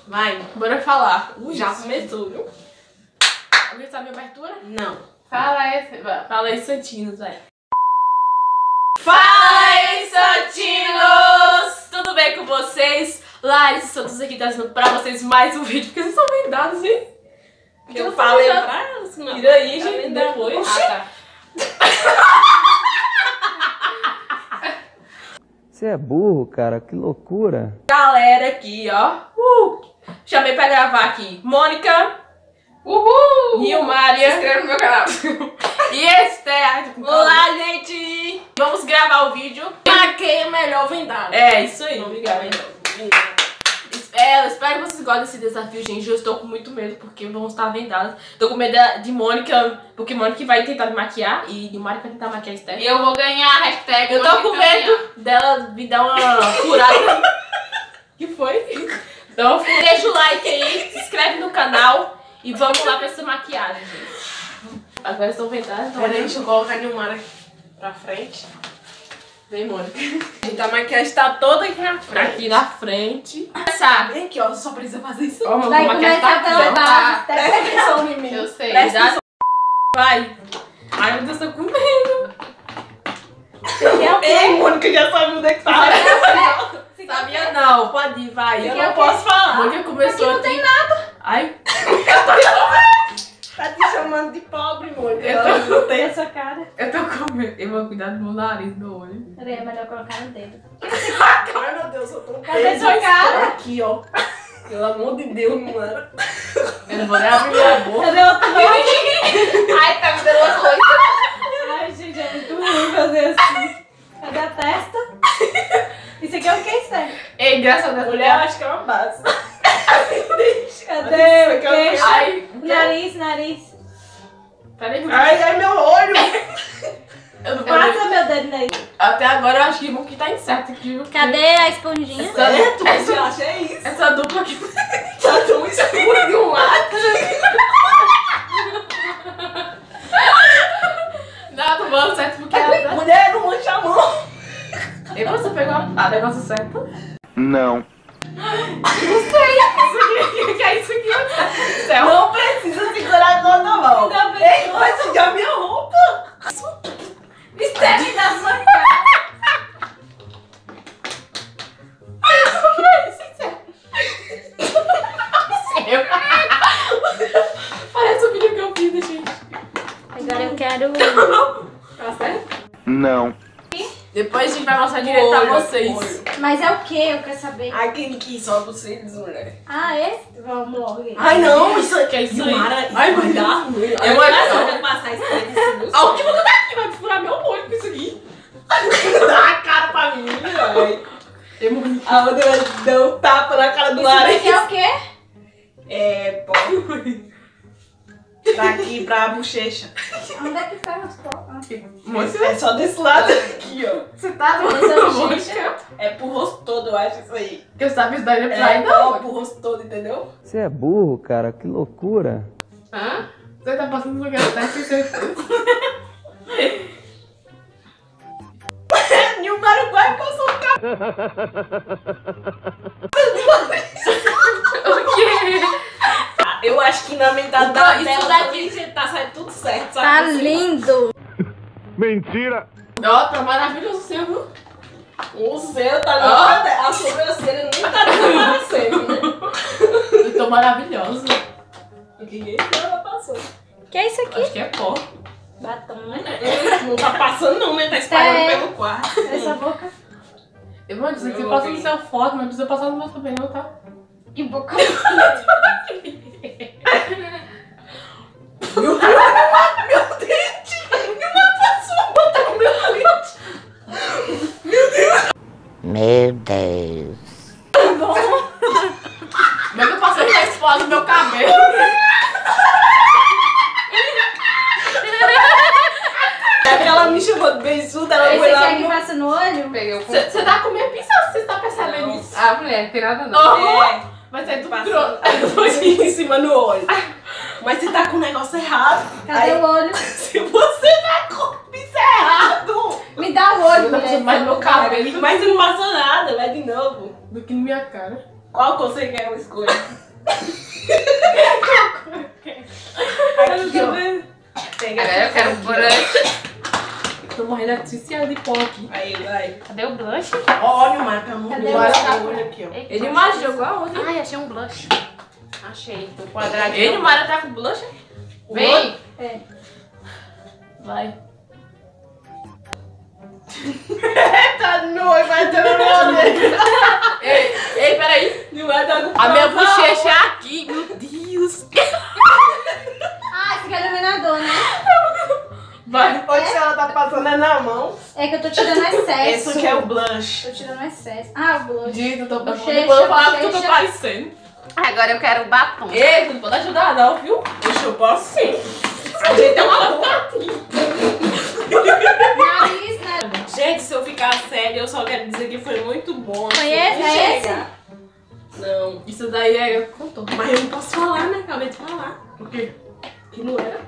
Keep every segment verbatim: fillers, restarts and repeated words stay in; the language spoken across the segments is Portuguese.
Vai. Bora falar. Ui, já começou, viu? Alguém sabe a abertura? Não. Fala aí, fala aí, Santinos, vai. Fala aí, Santinos! Tudo bem com vocês? Larissa Santos aqui trazendo pra vocês mais um vídeo, porque vocês são vendados, hein? Que eu eu falei falei pra elas. Tira aí, tá gente, vendado. depois. Oxi. Ah, tá. Você é burro, cara, que loucura. Galera aqui, ó. Uh, chamei pra gravar aqui Mônica, Uhul! Nilmária. Se inscreve no meu canal. E Esther. Olá, gente! Vamos gravar o vídeo. Pra quem é melhor vendado? É, isso aí. Vamos ligar, É, eu espero que vocês gostem desse desafio, gente. Eu estou com muito medo, porque vamos estar vendadas. Tô com medo de Mônica, porque Mônica vai tentar me maquiar e Nilmária vai tentar maquiar a Esther. E eu vou ganhar a hashtag. Eu tô com medo dela me dar uma furada. Que foi? Então, deixa o like aí, se inscreve no canal e vamos lá pra essa maquiagem, gente. Agora estão vendadas, então Peraí, deixa eu colocar a Nilmária pra frente. Vem, Mônica. Então a maquiagem tá toda aqui na frente. aqui na frente. Sabe? Vem aqui, ó. Só precisa fazer isso. Ó, Vai a maquiagem começar tá pela aqui, ó. base. Presta atenção em mim. Eu sei. Presta atenção. Vai. Ai, meu Deus, tô com medo. Ei, Mônica já sabe onde é que tá. Sabia não, pode ir, vai. Eu não posso falar. Mônica começou Aqui não aqui. tem nada. Ai. Tá te chamando de pobre, Mônica. Eu tô- Ela não tem. Essa cara. Eu tô com medo. Eu vou cuidar do meu nariz, do meu olho. Peraí, é melhor colocar no dedo. Ai, meu Deus, eu tô com Cadê sua cara? aqui, ó. Pelo amor de Deus, mano. Eu não vou nem abrir minha boca. Cadê outra coisa? Ai, tá me dando uma coisa. Ai, gente, é muito ruim fazer assim. Cadê a testa? Isso aqui é o que, Esther? Ei, graças a Deus. Mulher, eu acho que é uma base. Cadê Isso aqui o é o queixo? Ai, Nariz, nariz. peraí. Ai, ai, meu olho. Eu não Passa meu dedo nele. Até agora eu acho que o que tá incerto aqui. viu? Cadê a esponjinha? Essa, Certo, essa, você acha é isso? essa dupla aqui. Tá tão escuro de um lado. Não, não vou certo porque ela... Mulher, não mancha a mão. E você pegou a negócio certo? Não. Isso aqui, o que é isso aqui? Céu. Não precisa segurar toda a mão. Ainda bem. Ei, vai sujar minha roupa. Esther, me dá sua cara. Parece o vídeo que eu fiz, gente. Agora eu quero... Tá certo? Não. Depois a gente vai mostrar direito pra Olho, vocês. olho. Mas é o que? Eu quero saber. Aquele que sobe os cílios, mulher. Ah, esse? Vamos logo. Ai, não, isso aqui é isso aí. Mara, Ai, vai meu dar Deus. ruim. Eu vou- eu vou passar esse cílios. Ah, o que você tá aqui? Vai furar meu olho com isso aqui. Dá a cara pra mim, velho. Eu morri. A outra vai dar um tapa na cara do Isso daqui Larissa. é o quê? É, pô. Daqui pra bochecha. Onde é que tá os pós? Moça, É só desse lado aqui, ó. você tá Essa é o moça. É pro rosto todo, eu acho isso aí. Que eu sabia isso daí É, pra aí, ó, não. pro rosto todo, entendeu? Você é burro, cara, que loucura. Hã? Você tá passando no lugar certo e você... Nilmária vai passar o carro. O quê? Eu acho que na metade Então, da isso tela daqui- daqui tá saindo tudo certo, sabe? Tá assim? lindo. Mentira. Ó, tá maravilhoso o seu, viu? O seu tá Ó. lindo. A sobrancelha nem tá aparecendo, né? Eu tô maravilhosa. O que que ela passou? Que é isso aqui? Acho que é pó. Batom, né? Não tá passando não, né? Tá espalhando É. pelo quarto. Essa boca. Eu vou dizer que Eu você passa vi. no seu foto, mas não precisa passar no meu também, não, tá? Que boca. Meu Deus, meu dente! Uma pessoa botar no meu dente! Meu Deus. Mas eu passei na esposa no meu cabelo. Ela me chamou de beiçuda, ela Esse foi aqui lá é que no... passa no olho? Peguei o Você tá com minha pincel, você tá percebendo Não. isso? Ah, mulher, não tem nada não. É, Vai ser tudo passando grosso. aqui em cima no olho. Mas você tá com o negócio errado. Cadê Aí, o olho? se você tá com o pincel errado, Me dá o olho, Eu tô passando mulher. mais no meu cabelo mas não passa nada, vai de novo. do que na minha cara. Qual cor você quer? Eu escolho. Aqui, ó. Pega Agora eu quero um blush. Tô morrendo asfixiada de pó aqui. Aí, vai. Cadê o blush? Olha o Mar, tá muito Cadê bom. o Olha olho aqui, ó. Eita. Ele mais jogou aonde? Ai, achei um blush. Achei. Tô quadradinho. Ele, o Mara tá com blush? O Vem. É. Vai. Tá noivo, vai ter uma dele. Ei, ei, peraí. Não vai dar com A minha pau, bochecha é aqui. Meu Deus. Ah, esse aqui é iluminador, né? Vai. Onde que ela tá passando é na mão. É que eu tô tirando excesso. Esse aqui é o blush. Tô tirando excesso. Ah, o blush. Dito, tô Bochecha, depois eu falar que eu tô bochecha. parecendo. Agora eu quero o batom. Ei, tu não pode ajudar não, viu? Deixa eu posso sim. A gente é uma Nariz, né? Gente, se eu ficar séria, eu só quero dizer que foi muito bom. Foi esse? É esse? Não. Isso daí é contorno. Mas eu não posso falar, né? Acabei de falar. Por quê? Que não era.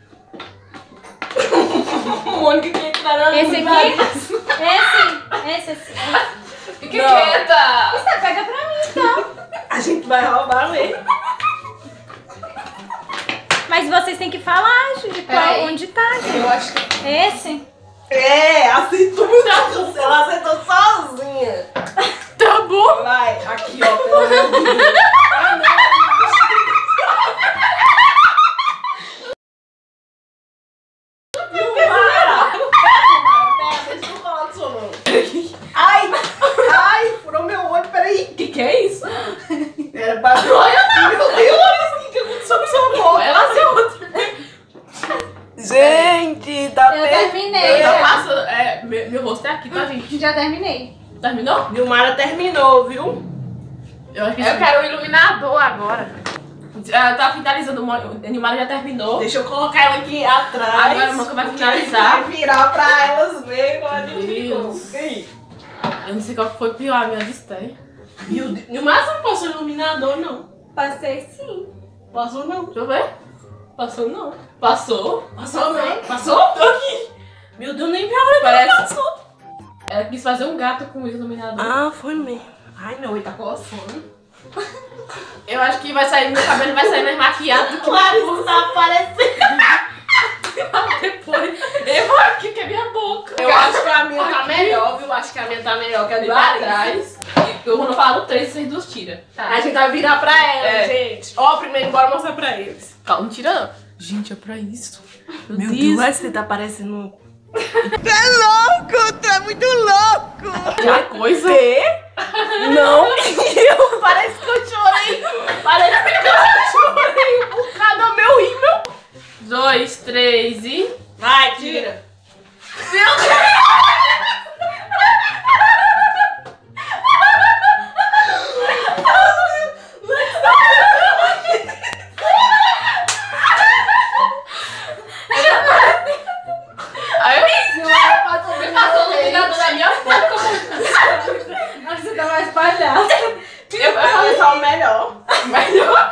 Mônica que entrar na Esse luz, aqui? vai. Esse? Esse, esse. Fica Não. quieta. Você pega pra mim, então. A gente vai roubar mesmo. Mas vocês têm que falar, gente, qual- Peraí. onde tá, gente. Eu acho que... Esse? É, acertou. Ela acertou sozinha. Tá bom. Vai, aqui, ó, pelo amor de Deus. Ah, não. Para! Pera, deixa eu falar do seu nome. Ai, ai, furou meu olho, peraí. O que que é isso? Era pra... Olha, meu Deus, o que aconteceu com seu corpo? Ela se outra. Gente, tá Eu perfeito. terminei. Eu Já, passo... É, meu, meu rosto é aqui, tá, gente? já terminei. Terminou? Vilmara terminou, viu? Eu acho que Eu quero o iluminador agora. Já tá finalizando, o animal já terminou. Deixa eu colocar ela aqui atrás. Agora a Moca vai finalizar. Vai virar pra elas verem como a gente Deus. ficou. E aí? Eu não sei qual que foi pior, a minha distância. Meu Deus. No máximo não passou iluminador, não. Passei sim. Passou não. Deixa eu ver. Passou não. Passou. Passou Passei. não. Passou? Tô aqui. Meu Deus, nem vi a hora que Parece- passou. Ela quis fazer um gato com o iluminador. Ah, foi mesmo. Ai não, ele tá coçando. Eu acho que vai sair, meu cabelo vai sair mais maquiado do que Claro, tá aparecendo. depois. Eu vou aqui que é minha boca. Eu acho que a minha tá melhor, viu? Acho que a minha tá melhor que a de lá Larissa. atrás. Eu vou falar no três, vocês duas tiram. Tá. A gente vai virar pra elas, É. gente. Ó, primeiro bora mostrar pra eles. Calma, não tira não. Gente, é pra isso. Meu, Meu Deus. Deus, mas você tá parecendo... Já coisa. Não, eu, parece que eu chorei. Parece que eu chorei um bocado ao meu rímel. Dois, três e... Vai, tira. Aí eu... Você passou o iluminador na minha boca. Acho que você tá mais palhaço. Eu falei só o melhor. Melhor.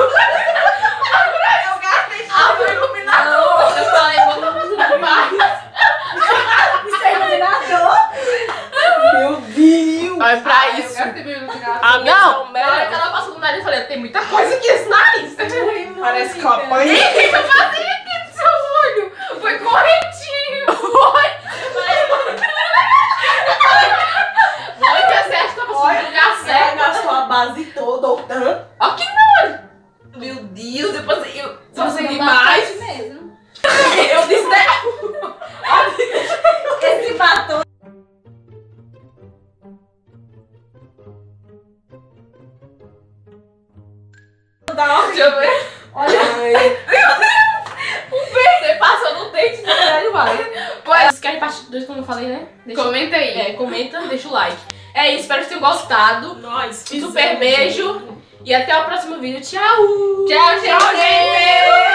Eu gastei só o iluminador. Eu falei, vou mais. Isso é iluminador? Meu Deus. Olha pra isso. A minha Não, só o na hora que melhor. ela passou no nariz, eu falei, tem muita coisa aqui nesse nariz. Parece que eu apanhei. O que eu fazia aqui no seu olho? Foi correntinho. Foi. Mônica, você acha que eu passando no lugar Sai certo? na sua base toda, ou tanto. Olha que meu. Meu Deus, eu passei, eu passei demais. mesmo. Eu disse, né? Esse batom. Deixa eu ver. Olha. Você passou no dente do velho, vai. Pois, vocês querem parte dois, como eu falei, né? Deixa- Comenta aí. É, comenta, deixa o like. É isso, espero que tenham gostado. Nós Super beijo. E até o próximo vídeo. Tchau! Tchau, gente! Tchau, gente!